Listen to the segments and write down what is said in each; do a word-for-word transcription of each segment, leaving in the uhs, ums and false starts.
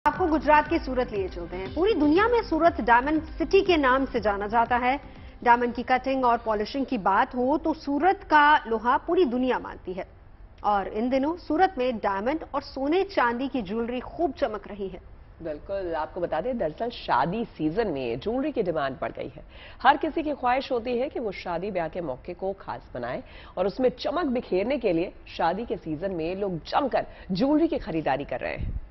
आपको गुजरात की सूरत लिए चलते हैं। पूरी दुनिया में सूरत डायमंड सिटी के नाम से जाना जाता है। डायमंड की कटिंग और पॉलिशिंग की बात हो तो सूरत का लोहा पूरी दुनिया मानती है और इन दिनों सूरत में डायमंड और सोने चांदी की ज्वेलरी खूब चमक रही है। बिल्कुल, आपको बता दें, दरअसल शादी सीजन में ज्वेलरी की डिमांड बढ़ गई है। हर किसी की ख्वाहिश होती है कि वो शादी ब्याह के मौके को खास बनाए और उसमें चमक बिखेरने के लिए शादी के सीजन में लोग जमकर ज्वेलरी की खरीदारी कर रहे हैं।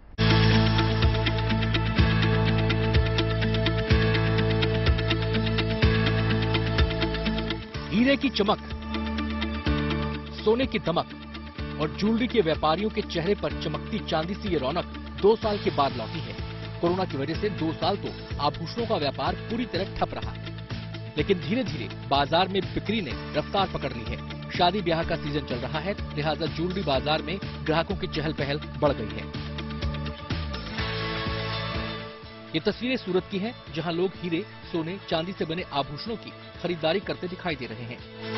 हीरे की चमक, सोने की दमक और ज्वेलरी के व्यापारियों के चेहरे पर चमकती चांदी सी ये रौनक दो साल के बाद लौटी है। कोरोना की वजह से दो साल तो आभूषणों का व्यापार पूरी तरह ठप रहा, लेकिन धीरे धीरे बाजार में बिक्री ने रफ्तार पकड़ ली है। शादी ब्याह का सीजन चल रहा है, लिहाजा ज्वेलरी बाजार में ग्राहकों की चहल पहल बढ़ गई है। ये तस्वीरें सूरत की हैं, जहां लोग हीरे, सोने, चांदी से बने आभूषणों की खरीदारी करते दिखाई दे रहे हैं।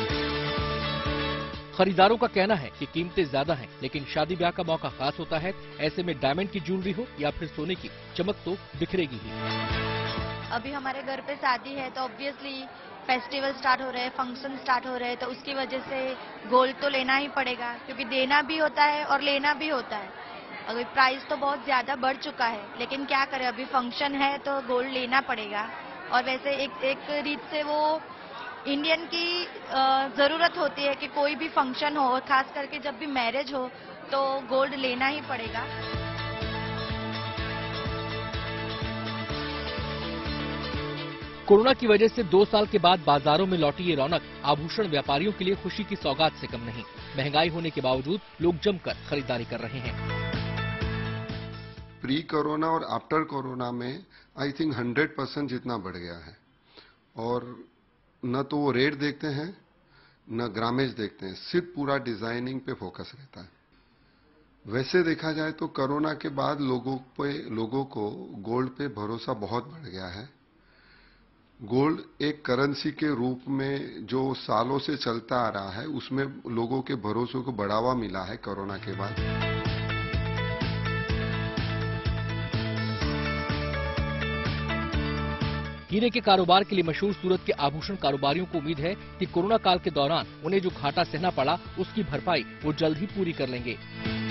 खरीदारों का कहना है कि कीमतें ज्यादा हैं, लेकिन शादी ब्याह का मौका खास होता है। ऐसे में डायमंड की ज्वेलरी हो या फिर सोने की, चमक तो बिखरेगी ही। अभी हमारे घर पे शादी है तो ऑब्वियसली फेस्टिवल स्टार्ट हो रहे हैं, फंक्शन स्टार्ट हो रहे हैं, तो उसकी वजह से गोल्ड तो लेना ही पड़ेगा, क्योंकि देना भी होता है और लेना भी होता है। अभी प्राइस तो बहुत ज्यादा बढ़ चुका है, लेकिन क्या करें, अभी फंक्शन है तो गोल्ड लेना पड़ेगा। और वैसे एक एक रीत से वो इंडियन की जरूरत होती है कि कोई भी फंक्शन हो, खास करके जब भी मैरिज हो तो गोल्ड लेना ही पड़ेगा। कोरोना की वजह से दो साल के बाद बाजारों में लौटी ये रौनक आभूषण व्यापारियों के लिए खुशी की सौगात से कम नहीं। महंगाई होने के बावजूद लोग जमकर खरीदारी कर रहे हैं। प्री कोरोना और आफ्टर कोरोना में आई थिंक हंड्रेड परसेंट जितना बढ़ गया है, और न तो वो रेट देखते हैं न ग्रामेज देखते हैं, सिर्फ पूरा डिजाइनिंग पे फोकस रहता है। वैसे देखा जाए तो कोरोना के बाद लोगों पे लोगों को गोल्ड पे भरोसा बहुत बढ़ गया है। गोल्ड एक करेंसी के रूप में जो सालों से चलता आ रहा है, उसमें लोगों के भरोसे को बढ़ावा मिला है कोरोना के बाद। हीरे के कारोबार के लिए मशहूर सूरत के आभूषण कारोबारियों को उम्मीद है कि कोरोना काल के दौरान उन्हें जो घाटा सहना पड़ा, उसकी भरपाई वो जल्द ही पूरी कर लेंगे।